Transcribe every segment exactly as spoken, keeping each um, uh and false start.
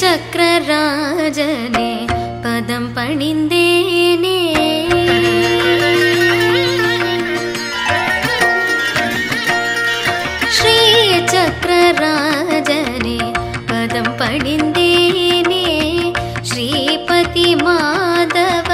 चक्रराजने पदं पणिन्देने श्री चक्रराजने पदं पणिन्देने श्रीपति माधव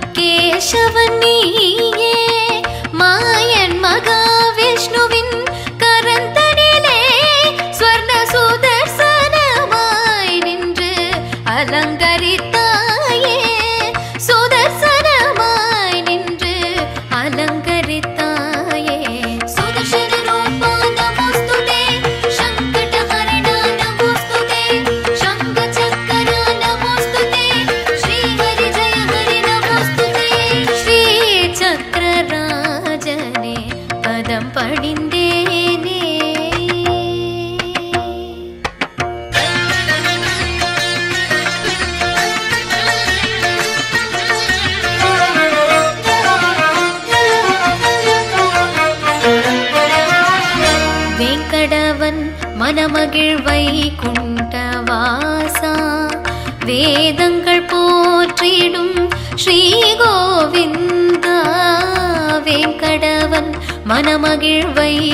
केशवनीये मायन महाविष्णुविन करंतनिले स्वर्ण सुदर्शनमाय निன்று अलंकरिताये सुदर्शनमाय निன்று अलंकरिताये सुदर्शन रूपा नमोस्तुते शंकटहरणा नमोस्तुते शंख चक्र नमोस्तुते श्री हरि जय हरि नमोस्तुते श्री चक्रराजने पदं पणिन्देने वेंकटवन मनमगिழ் வைகுண்டவாசா வேதங்கள் போற்றிடும் ஸ்ரீ கோவிந்தா वेंकटवन मनमगिழ்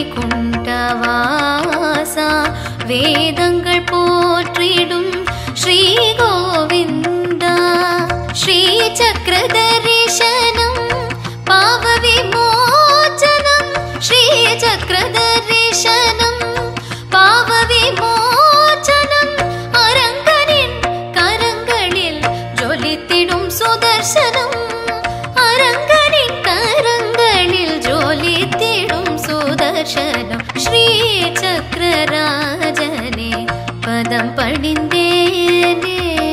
வைகுண்டவாசா வேதங்கள் போற்றிடும் ஸ்ரீ கோவிந்தா ஸ்ரீ சக்கர தரிசனம் பாவ விமோசனம் ஸ்ரீ சக்கர தரிசனம் பாவ விமோசனம் அரங்கனின் கரங்களில் ஜொலித்திடும் சுதர்சனம் அரங்கனின் கரங்களில் ஜொலித்திடும் சுதர்சனம் ஸ்ரீ சக்கரராஜனே பதம் பணிந்தேனே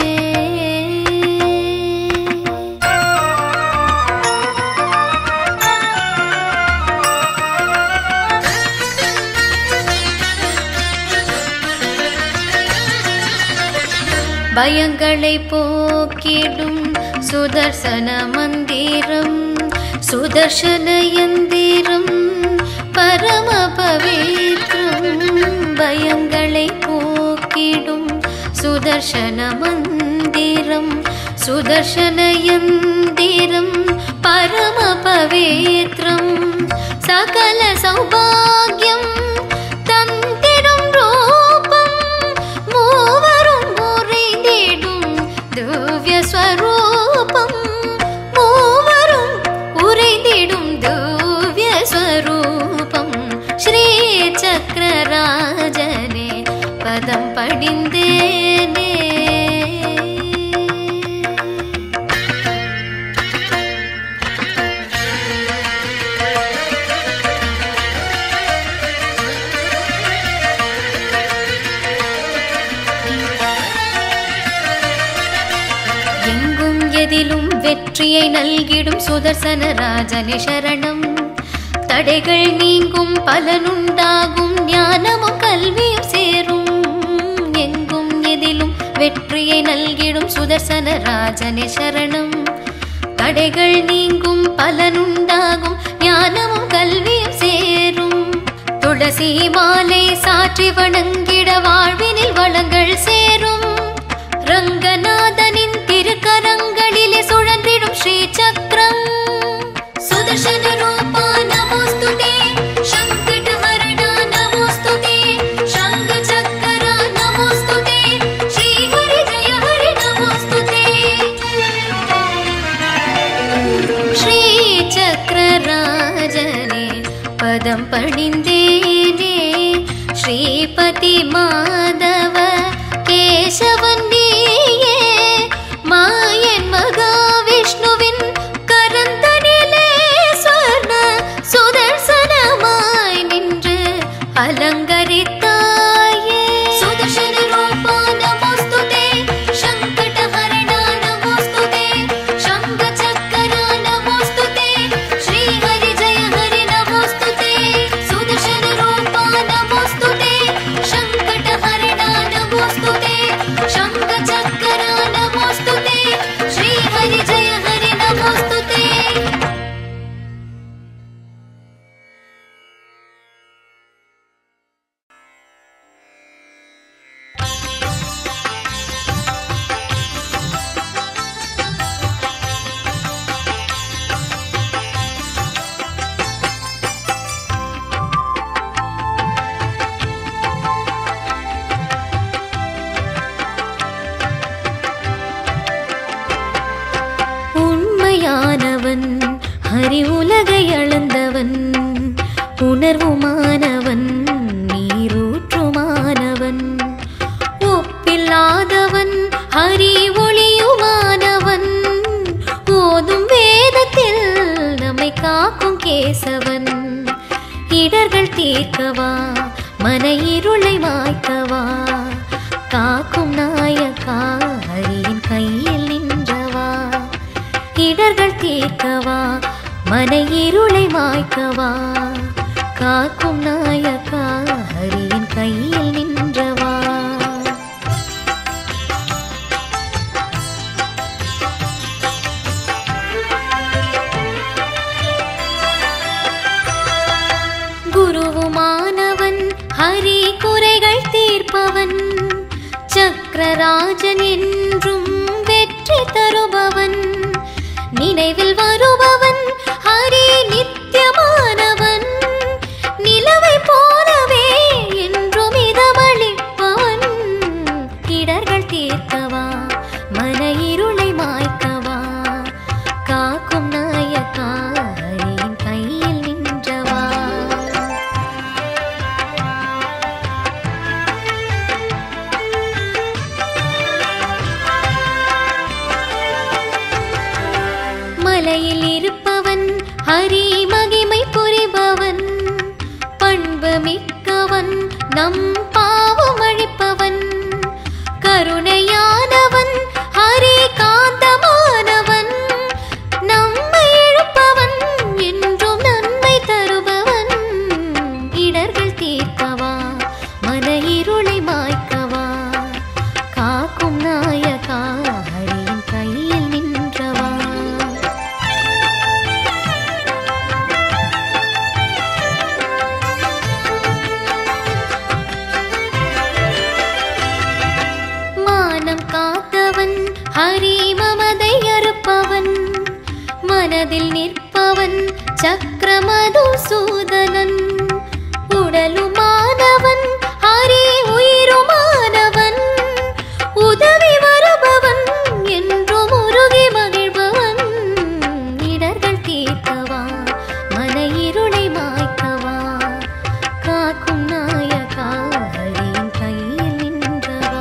பயங்களை போக்கிடும் சுதர்சன மந்திரம் சுதர்சன யந்திரம் பரம பவித்ரம் பயங்களை போக்கிடும் சுதர்சன மந்திரம் சுதர்சன யந்திரம் பரம பவித்ரம் சகல சௌபாக்யம் தந்திடும் ரூபம் மூவரும் உறைந்திடும் திவ்ய ஸ்வரூபம் மூவரும் உறைந்திடும் திவ்ய ஸ்வரூபம் ஸ்ரீ சக்கரராஜனே பதம் பணிந்தேனே எதிலும் வெற்றியை நல்கிடும் சுதர்சன ராஜனே சரணம் தடைகள் நீங்கும் பலனுண்டாகும் ஞானமும் கல்வியும் சேரும் எங்கும் எதிலும் வெற்றியை நல்கிடும் சுதர்சன ராஜனே சரணம் தடைகள் நீங்கும் பலனுண்டாகும் ஞானமும் கல்வியும் சேரும் துளசி மாலை சாற்றி வணங்கிட வாழ்வினில் வளங்கள் சேரும் ரங்கநாதனின் திருக்கரங்களிலே சுழன்றிடும் ஸ்ரீ சக்கரம் சுதர்சன ரூபா நமோஸ்துதே சங்கடஹரணா நமோஸ்துதே சங்க சக்கர நமோஸ்துதே ஸ்ரீ ஹரி ஜய ஹரி நமோஸ்துதே ஸ்ரீ சக்கரராஜனே பதம் பணிந்தேனே ஸ்ரீபதி மாதவ கேசவன்னியே மாயன் மகாவிஷ்ணுவின் கரந்தனிலே ஸ்வர்ண சுதர்சனமாய் நின்று அலங்கரித்தாயே சுதர்சன ரூபா நமோஸ்துதே சங்கடஹரணா நமோஸ்துதே சங்க சக்கர நமோஸ்துதே ஸ்ரீ ஹரி ஜய ஹரி நமோஸ்துதே சுதர்சன ஹரி உலகை அளந்தவன் உணர்வுமானவன் நீரூற்றுமானவன் ஒப்பில்லாதவன் ஹரி ஒளியுமானவன் ஓதும் வேதத்தில் நம்மை காக்கும் கேசவன் இடர்கள் தீர்க்கவா மன இருளை மாய்க்கவா காக்கும் நாயகா ஹரியின் கையில் நின்றவா இடர்கள் தீர்க்கவா மன இருளை மாய்க்கவா காக்கும் நாயகா ஹரியின் கையில் நின்றவா குருவுமானவன் ஹரி குறைகள் தீர்ப்பவன் சக்கரராஜன் என்றும் வெற்றி தருபவன் நினைவில் வருபவன் ஹரி நித்தியமானவன் நிலவை போலவே என்றும் இதமளிப்பவன் இடர்கள் தீர்க்கவா மன இருளை மாய்க்கவா காக்கும் நாயகா ஹரியின் கையில் நின்றவா மலையில் இருப்பவன் ஹரி மகிமை புரிபவன் பண்பு மிக்கவன் நம் பாவம் அழிப்பவன் கருணையானவன் ஹரி காந்தமானவன் நம்மை இழுப்பவன் என்றும் நன்மை தருபவன் இடர்கள் தீர்க்கவா மன இருளை மாய்க்கவா காக்கும் நாயகா ஹரியின் கையில் நின்றவா மானம் காத்தவன் ஹரி மமதை அறுப்பவன் மனதில் நிற்பவன் சக்கரமது சூதனன் உடலுமானவன் ஹரி உயிருமானவன் உதவி வருபவன் என்றும் உருகி மகிழ்பவன் இடர்கள் தீர்க்கவா மன இருளை மாய்க்கவா காக்கும் நாயகா ஹரியின் கையில் நின்றவா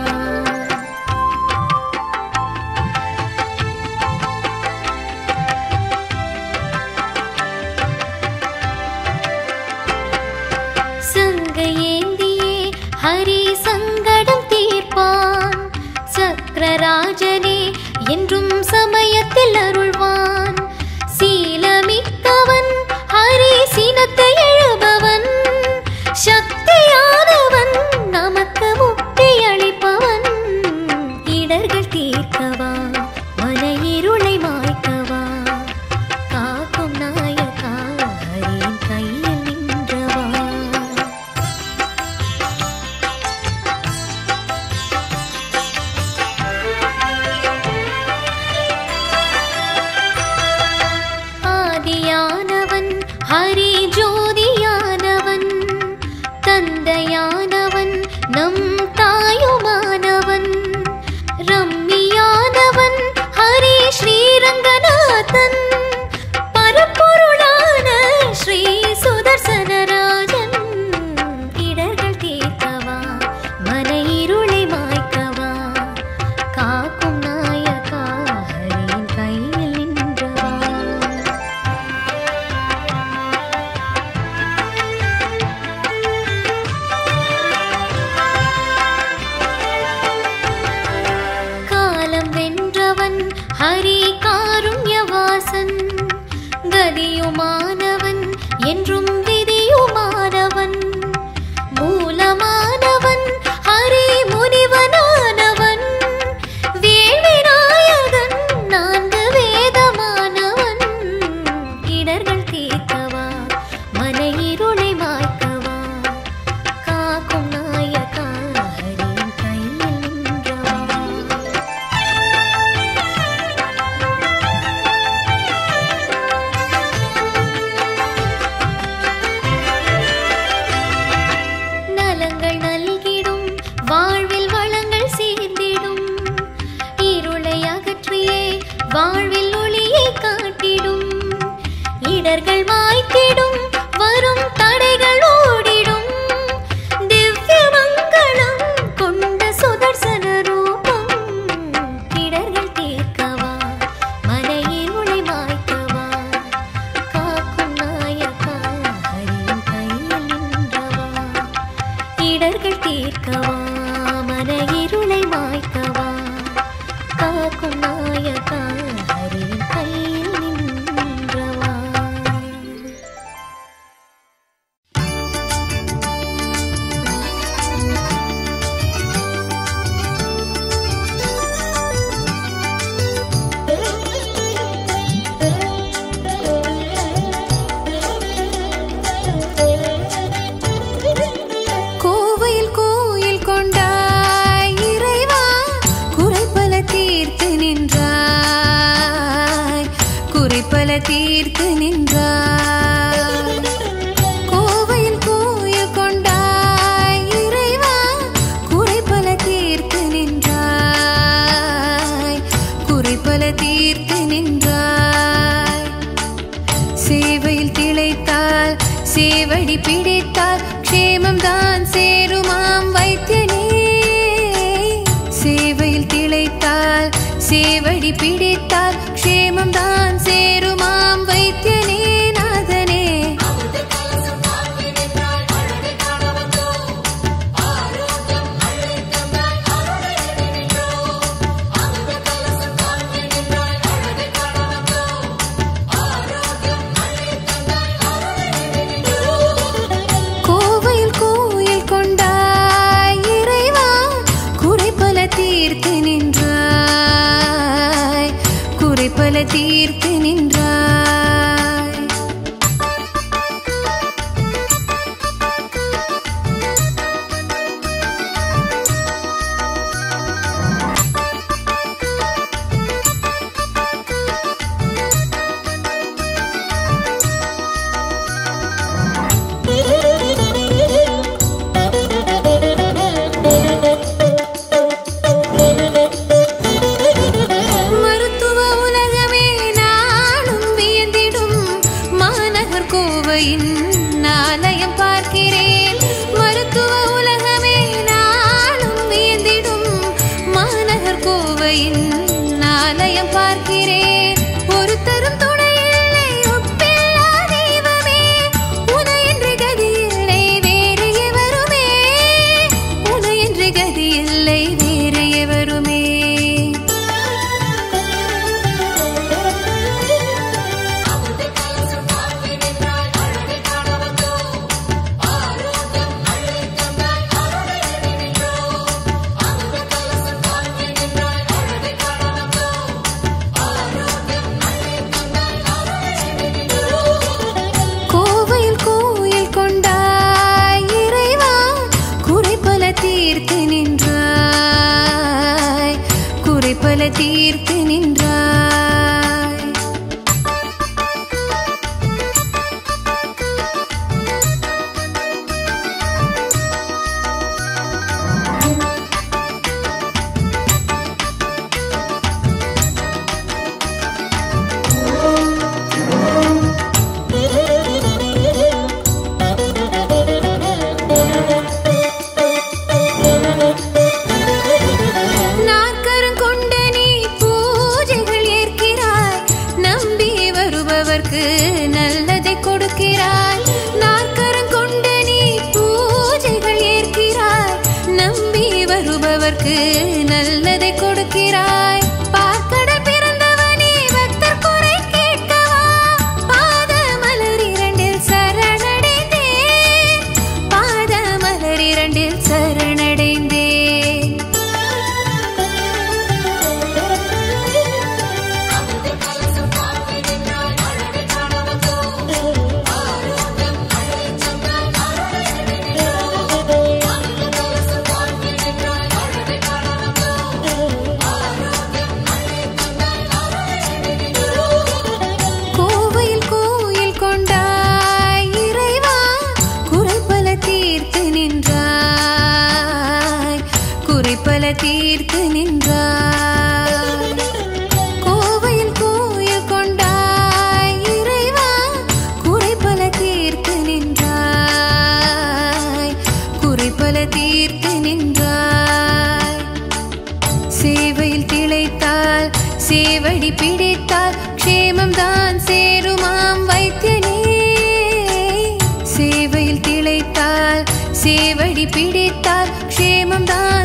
சங்க ஏந்தியே ஹரி சங்கடம் தீர்ப்பான் சக்கரராஜனே என்றும் சமயத்தில் அருள்வான் சீலமிக்கவன் ஹரி சீனத்தை எழுபவன் சக்தியானவன் நமக்கு முக்தி அளிப்பவன் இடர்கள் தீர்க்கவா மன இருளை மாய்க்கவா காக்கும் நாயகா ஹரியின் கையில் நின்றவா ஆதியானவன் ஹரி ஜோதியானவன் தந்தையானவன் நம் தாயுமானவன் ரம்மியானவன் ஹரி ஸ்ரீரங்கநாதன் பரப்பொருளான ஸ்ரீ சுதர்சனராஜன் இடர்கள் தீர்க்கவா மன இருளை மாய்க்கவா காக்கும் நாயகா ஹரியின் கையில் நின்றவா காலம் வென்றவன் ஹரி காருண்யவாசன் கதியுமானவன் என்றும் விதியுமானவன் மூலமானவன் ஹரி முனிவனானவன் வேள்விநாயகன் நான்கு வேதமானவன் இடர்கள் தீர்க்கவா மன இருளை மாய்க்கவா காக்கும் நாயகா ஹரியின் கையில் நின்றவா நலங்கள் நல்கிடும் வாழ்வில் வளங்கள் சேர்ந்திடும் இருளை அகற்றியே வாழ்வில் ஒளியை காட்டிடும் இட வைத்திடும் வரும் தடைகள் ஓடிடும் திவ்ய மங்களம் கொண்ட சுதர்சன ரூபம் இடர்கள் தீர்க்கவா மலையிருளை மாய்க்கவா காக்கும் நாயகா ஹரியின் கையில் நின்றவா இடர்கள் தீர்க்கவா மலையிருளை மாய்க்கவா காக்கும் நாயகா ஹரியின் கையில் நின்றவா. கோவையில் கோயில் கொண்டாய் இறைவா குறைபல தீர்த்து நின்றாய் குறைபல தீர்த்து நின்றாய் கோவையில் கோயில் கொண்டாய் இறைவா குறைபல தீர்த்து நின்றாய் குறைபல தீர்த்து நின்றாய் சேவையில் திளைத்தால் சேவடி பிடித்தால் க்ஷேமம் தான் சேருமாம் வைத்தியனே சேவையில் திளைத்தால் சேவடி பிடித்தால் க்ஷேமம் தான் சேருமாம் வைத்தியனே நாதனே கோவையில் கோயில் கொண்டாய் இறைவா குறைபல தீர்த்து நின்றாய் குறைபல தீர்த்து நின்றாய் மருத்துவ உலகமே நானும் வியந்திடும் மாநகர் கோவையின் ஆலயம் பார்க்கிறேன் மருத்துவ உலகமே நானும் வியந்திடும் மாநகர் கோவையின் ஆலயம் பார்க்கிறேன் ஒரு தரும் துணையில்லை ஒப்பில்லா தெய்வமே உனையன்று கதியில்லை வேறு எவருமே உனையன்று கதியில்லை வேறு எவருமே கோவையில் கோயில் கொண்டாய் இறைவா குறைபல தீர்த்து நின்றாய் குறைபல தீர்த்து நின்றாய் நாற்கரங்கொண்ட நீ பூஜைகள் ஏற்கிறாய் நம்பி வருபவர்க்கு நல்லதை கொடுக்கிறாய் நாற்கரங்கொண்ட நீ பூஜைகள் ஏற்கிறாய் நம்பி வருபவர்க்கு நல்லதை கொடுக்கிறாய் பார்க்கடல் பிறந்தவனே பக்தர் குறை கேட்கவா பாத மலர் இரண்டில் சரணடைந்தேன் பாத மலர் இரண்டில் சரணடைந்தேன் கோவையில் கோயில் கொண்டாய் இறைவா குறைபல தீர்த்து நின்றாய் குறைபல தீர்த்து நின்றாய் கோவையில் கோயில் கொண்டாய் இறைவா குறைபல சேவடி பிடித்தால் க்ஷேமம் தான் சேருமாம் வைத்தியனே. சேவையில் திளைத்தால் சேவடி பிடித்தால் க்ஷேமம் தான்